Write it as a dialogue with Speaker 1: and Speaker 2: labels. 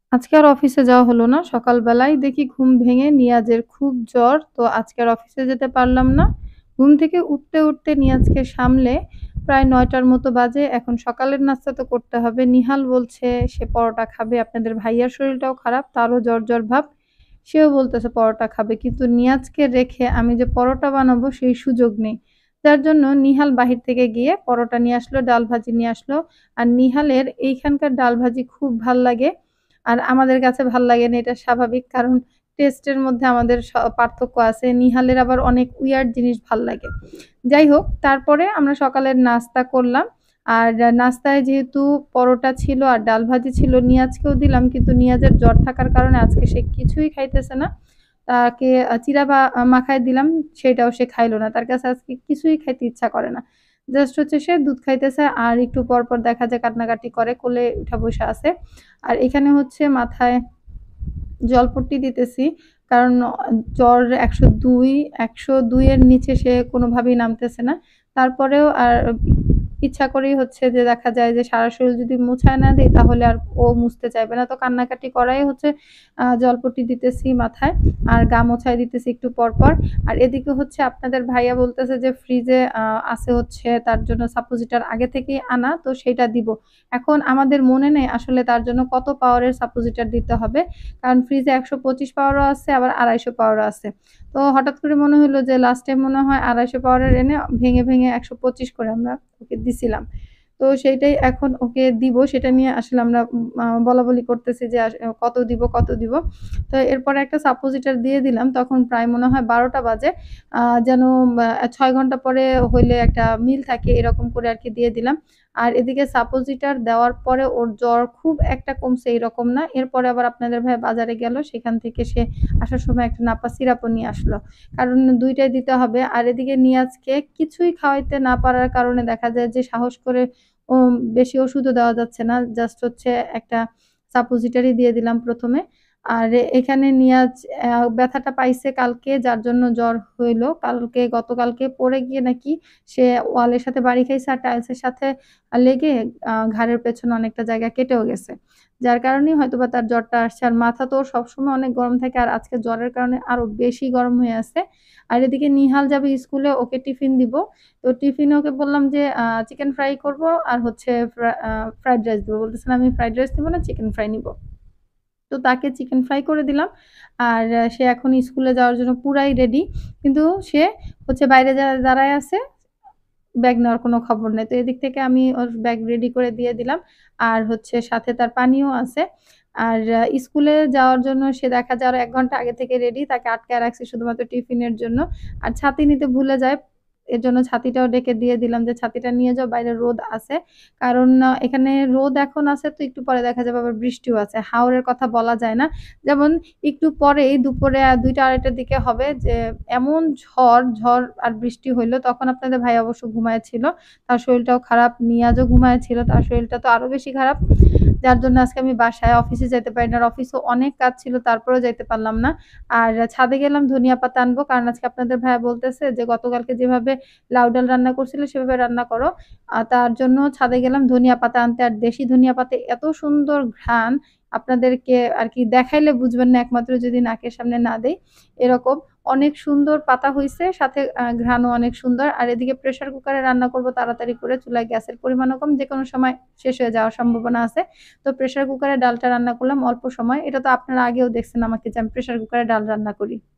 Speaker 1: আজকে আর অফিসে যাওয়া হলো না। সকালবেলায় দেখি ঘুম ভেঙে নিয়াজের খুব জ্বর। তো আজকে আর অফিসে যেতে পারলাম না। ঘুম থেকে উঠতে নিয়াজকে সামলে প্রায় ৯ টার মতো বাজে। এখন সকালের নাস্তা তো করতে হবে। নিহাল বলছে সে পরোটা খাবে। আপনাদের ভাইয়ার শরীরটাও খারাপ, তারও জ্বর ভাব। সেও বলতেছে পরোটা খাবে। কিন্তু নিয়াজকে রেখে আমি যে পরোটা বানাবো সেই সুযোগ নেই। যার জন্য নিহাল বাহির থেকে গিয়ে পরোটা নিয়ে আসলো, ডাল ভাজি নিয়ে আসলো। আর নিহালের এইখানকার ডাল ভাজি খুব ভাল লাগে। আর আমাদের কাছে ভাল লাগে না, এটা স্বাভাবিক। কারণ টেস্টের মধ্যে আমাদের পার্থক্য আছে। নিহালের আবার অনেক উইয়ার্ড জিনিস ভাল লাগে। যাই হোক, তারপরে আমরা সকালের নাস্তা করলাম। আর নাস্তায় যেহেতু পরোটা ছিল আর ডাল ভাজি ছিল, নিয়াজকেও দিলাম। কিন্তু নিয়াজের জ্বর থাকার কারণে আজকে সে কিছুই খাইতেছে না। তাকে চিড়া মাখায় দিলাম, সেটাও সে খাইলো না। তার কাছে আজকে কিছুই খাইতে ইচ্ছা করে না। জাস্ট হচ্ছে সে দুধ খাইতেছে আর একটু পর দেখা যায় কান্নাকাটি করে, কোলে উঠা বসা আছে। আর এখানে হচ্ছে মাথায় জলপট্টি দিতেছি। কারণ জ্বর ১০২, ১০২ এর নিচে সে কোনোভাবেই নামতেছে না। তারপরেও আর ইচ্ছা করেই হচ্ছে যে দেখা যায় যে সারা শরীর যদি মুছায় না দেই তাহলে আর ও মুছতে চাইবে না। তো কান্নাকাটি করাই হচ্ছে জলপট্টি দিতেছি মাথায় আর গা মোছায় দিতেছি একটু পর। আর এদিকে হচ্ছে আপনাদের ভাইয়া বলতেছে যে ফ্রিজে আছে হচ্ছে তার জন্য সাপোজিটর আগে থেকেই আনা, তো সেইটা দিব। এখন আমাদের মনে নেই আসলে তার জন্য কত পাওয়ারের সাপোজিটর দিতে হবে। কারণ ফ্রিজে ১২৫ পাওয়ারও আছে, আবার ২৫০ পাওয়ারও আছে। তো হঠাৎ করে মনে হইলো যে লাস্ট টাইম মনে হয় ২৫০ পাওয়ারের এনে ভেঙে ১২৫ করে আমরা ওকে দিছিলাম। তো সেইটাই এখন ওকে দিব। সেটা নিয়ে আসলে আমরা বলাবলি করতেছি যে কত দিব। তো এরপরে একটা সাপোজিটর দিয়ে দিলাম। তখন প্রায় মনে হয় ১২টা বাজে। যেন ৬ ঘন্টা পরে হইলে একটা মিল থাকে এরকম করে আরকি দিয়ে দিলাম। আর এদিকে সাপোজিটর দেওয়ার পরে ওর জ্বর খুব একটা কমছে এরকম না। এরপরে আবার আপনাদের ভাই বাজারে গেল। সেখান থেকে সে আসার সময় একটা নাপা সিরাপও নিয়ে আসলো। কারণ ২ টাই দিতে হবে। আর এদিকে নিয়াজকে কিছুই খাওয়াইতে না পারার কারণে দেখা যায় যে সাহস করে ও বেশি ওষুধও দেওয়া যাচ্ছে না। জাস্ট হচ্ছে একটা সাপোজিটরি দিয়ে দিলাম ১ম এ। আর এখানে নিয়াজ ব্যথাটা পাইছে কালকে, যার জন্য জ্বর হইলো। গতকালকে পড়ে গিয়ে নাকি সে ওয়ালের সাথে বাড়ি খাইছে আর টাইলসের সাথে লেগে ঘাড়ের পেছনে অনেকটা জায়গা কেটেও গেছে। যার কারণেই হয়তোবা তার জ্বরটা আসছে। আর মাথা তো ওর সবসময় অনেক গরম থাকে। আর আজকে জ্বরের কারণে আরো বেশি গরম হয়ে আছে। আর এদিকে নিহাল যাবে স্কুলে, ওকে টিফিন দিব। তো টিফিনে ওকে বললাম যে চিকেন ফ্রাই করব আর হচ্ছে ফ্রাইড রাইস দিব। বলতেছে না আমি ফ্রাইড রাইস নিব না, চিকেন ফ্রাই নিব। তো তাকে চিকেন ফ্রাই করে দিলাম। আর সে এখন স্কুলে যাওয়ার জন্য পুরাই রেডি। কিন্তু সে হচ্ছে বাইরে দাঁড়ায় আছে। ব্যাগ নেওয়ার কোনো খবর নাই। তো এদিক থেকে আমি ওর ব্যাগ রেডি করে দিয়ে দিলাম। আর হচ্ছে সাথে তার পানিও আছে। আর স্কুলে যাওয়ার জন্য সে দেখা যায় আরো ১ ঘন্টা আগে থেকে রেডি। তাকে আটকায় রাখছি শুধুমাত্র টিফিনের জন্য। আর ছাতি নিতে ভুলে যায়। এজন্য ছাতিটাও ডেকে দিয়ে দিলাম যে, "ছাতিটা নিয়ে যাও, বাইরে রোদ আছে।" কারণ এখানে রোদ এখন আছে, তো একটু পরে দেখা যাবে আবার বৃষ্টিও আছে। হাওরের কথা বলা যায় না। যেমন একটু পরেই দুপুরে ২টা ২.৫টার দিকে হবে যে এমন ঝড় আর বৃষ্টি হইল, তখন আপনাদের ভাই অবশ্য ঘুমায়ে ছিল। তার শরীরটাও খারাপ, নিয়াজও ঘুমায়ে ছিল। তার শরীরটা তো আরো বেশি খারাপ। যার জন্য আজকে আমি বাসায় অফিসে যাইতে পারি না। আর অফিসেও অনেক কাজ ছিল, তারপরেও যাইতে পারলাম না। আর ছাদে গেলাম ধনিয়া পাতা আনবো। কারণ আজকে আপনাদের ভাইয়া বলতেছে যে, "গতকালকে যেভাবে লাউ ডাল রান্না করছিলে সেভাবে রান্না করো।" তার জন্য ছাদে গেলাম ধনিয়া পাতা আনতে। আর দেশি ধনিয়া পাতায় এত সুন্দর ঘ্রাণ, আপনাদেরকে আরকি দেখাইলে বুঝবেন না একমাত্র যদি নাকের সামনে না দেই। এরকম অনেক সুন্দর পাতা হইছে, সাথে ঘ্রাণও অনেক সুন্দর। আর এদিকে প্রেশার কুকারে রান্না করব তাড়াতাড়ি করে, চুলায় গ্যাসের পরিমাণও কম, যেকোনো সময় শেষ হয়ে যাওয়ার সম্ভাবনা আছে। তো প্রেশার কুকারে ডালটা রান্না করলাম অল্প সময়। এটা তো আপনারা আগেও দেখছেন আমাকে যে আমি প্রেশার কুকারে ডাল রান্না করি।